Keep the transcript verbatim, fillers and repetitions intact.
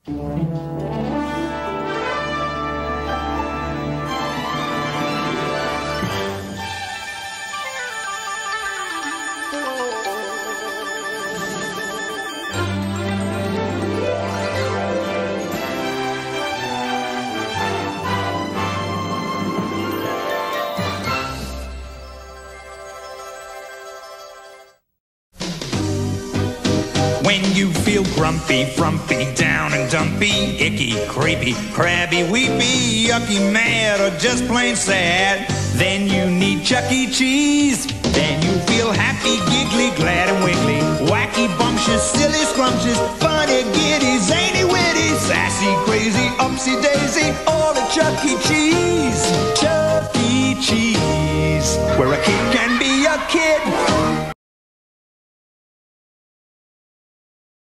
When you feel grumpy, frumpy, down and dumpy, icky, creepy, crabby, weepy, yucky, mad, or just plain sad, then you need Chuck E. Cheese. Then you feel happy, giggly, glad and wiggly, wacky, bumptious, silly, scrumptious, funny, giddy, zany, witty, sassy, crazy, upsy daisy, all at Chuck E. Cheese. Chuck E. Cheese, where a kid can be a kid.